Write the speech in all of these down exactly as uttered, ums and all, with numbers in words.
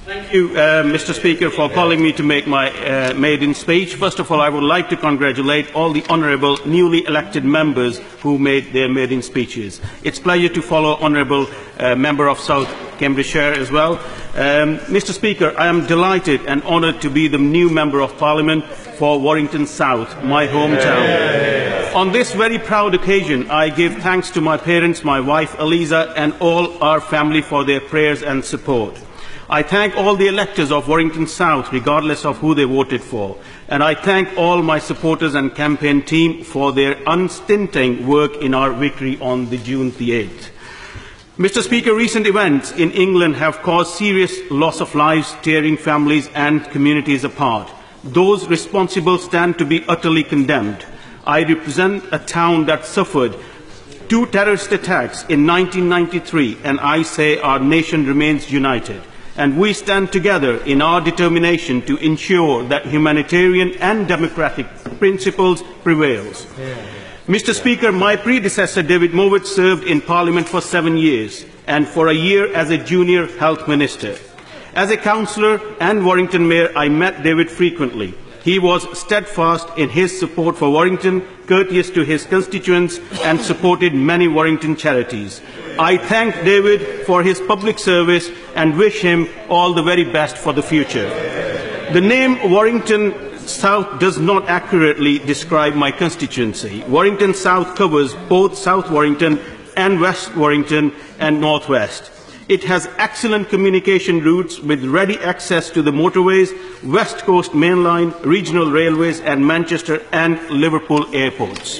Thank you, uh, Mister Speaker, for calling me to make my uh, maiden speech. First of all, I would like to congratulate all the honourable newly elected members who made their maiden speeches. It's a pleasure to follow honourable uh, member of South Cambridgeshire as well. Um, Mister Speaker, I am delighted and honoured to be the new Member of Parliament for Warrington South, my hometown. Yeah. On this very proud occasion, I give thanks to my parents, my wife Eliza, and all our family for their prayers and support. I thank all the electors of Warrington South, regardless of who they voted for, and I thank all my supporters and campaign team for their unstinting work in our victory on the June the eighth. Mister Speaker, recent events in England have caused serious loss of lives, tearing families and communities apart. Those responsible stand to be utterly condemned. I represent a town that suffered two terrorist attacks in nineteen ninety-three, and I say our nation remains united. And we stand together in our determination to ensure that humanitarian and democratic principles prevails. Yeah. Mister Speaker, my predecessor David Mowat served in Parliament for seven years and for a year as a junior health minister. As a councillor and Warrington Mayor, I met David frequently. He was steadfast in his support for Warrington, courteous to his constituents, and supported many Warrington charities. I thank David for his public service and wish him all the very best for the future. The name Warrington South does not accurately describe my constituency. Warrington South covers both South Warrington and West Warrington and North West. It has excellent communication routes with ready access to the motorways, West Coast Main Line, regional railways and Manchester and Liverpool airports.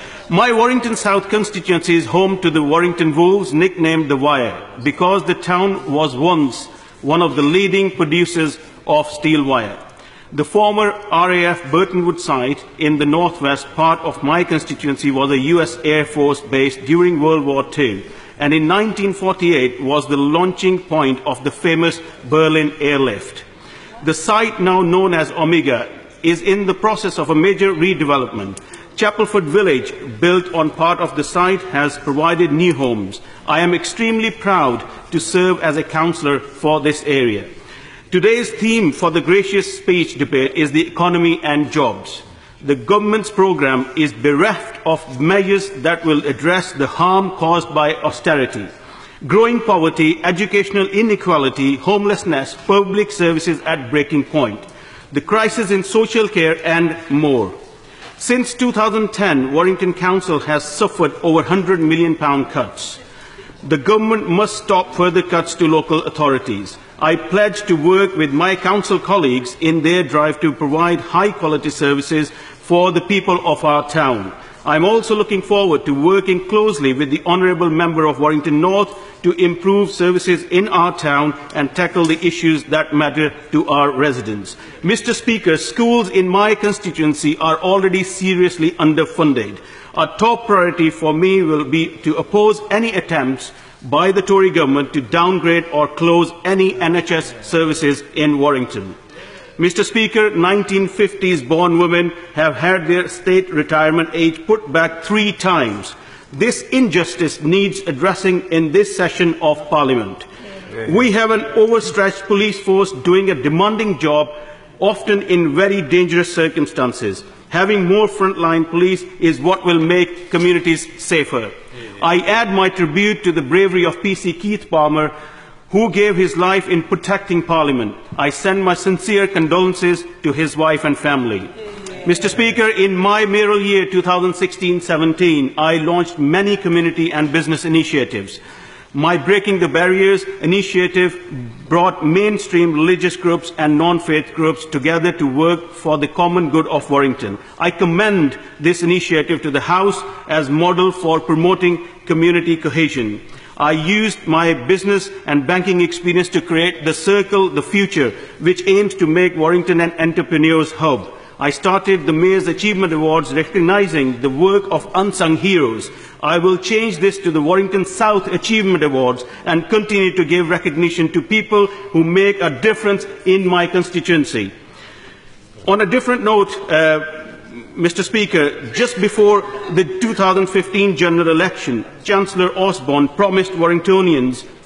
My Warrington South constituency is home to the Warrington Wolves, nicknamed the Wire, because the town was once one of the leading producers of steel wire. The former R A F Burtonwood site in the northwest part of my constituency was a U S Air Force base during World War Two, and in nineteen forty-eight was the launching point of the famous Berlin airlift. The site, now known as Omega, is in the process of a major redevelopment. Chapelford Village, built on part of the site, has provided new homes. I am extremely proud to serve as a councillor for this area. Today's theme for the gracious speech debate is the economy and jobs. The government's programme is bereft of measures that will address the harm caused by austerity. Growing poverty, educational inequality, homelessness, public services at breaking point, the crisis in social care and more. Since two thousand ten, Warrington Council has suffered over one hundred million pounds cuts. The government must stop further cuts to local authorities. I pledge to work with my council colleagues in their drive to provide high-quality services for the people of our town. I am also looking forward to working closely with the Honourable Member of Warrington North to improve services in our town and tackle the issues that matter to our residents. Mister Speaker, schools in my constituency are already seriously underfunded. A top priority for me will be to oppose any attempts by the Tory government to downgrade or close any N H S services in Warrington. Mister Speaker, nineteen fifties born women have had their state retirement age put back three times. This injustice needs addressing in this session of Parliament. We have an overstretched police force doing a demanding job, often in very dangerous circumstances. Having more frontline police is what will make communities safer. I add my tribute to the bravery of P C Keith Palmer, who gave his life in protecting Parliament. I send my sincere condolences to his wife and family. Mister Speaker, in my mayoral year two thousand sixteen seventeen, I launched many community and business initiatives. My Breaking the Barriers initiative brought mainstream religious groups and non-faith groups together to work for the common good of Warrington. I commend this initiative to the House as model for promoting community cohesion. I used my business and banking experience to create the Circle the Future, which aims to make Warrington an entrepreneur's hub. I started the Mayor's Achievement Awards recognising the work of unsung heroes. I will change this to the Warrington South Achievement Awards and continue to give recognition to people who make a difference in my constituency. On a different note, uh, Mister Speaker, just before the two thousand fifteen general election, Chancellor Osborne promised Warringtonians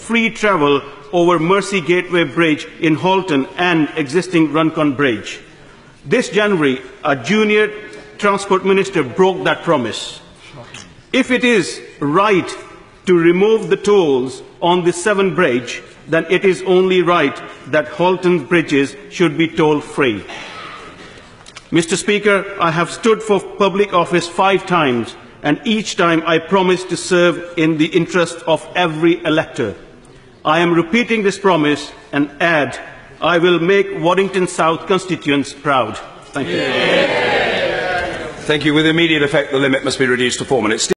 free travel over Mersey Gateway Bridge in Halton and existing Runcorn Bridge. This January, a junior Transport Minister broke that promise. If it is right to remove the tolls on the Severn Bridge, then it is only right that Halton bridges should be toll-free. Mister Speaker, I have stood for public office five times, and each time I promised to serve in the interest of every elector. I am repeating this promise and add, I will make Waddington South constituents proud. Thank you. Thank you. With immediate effect, the limit must be reduced to four minutes.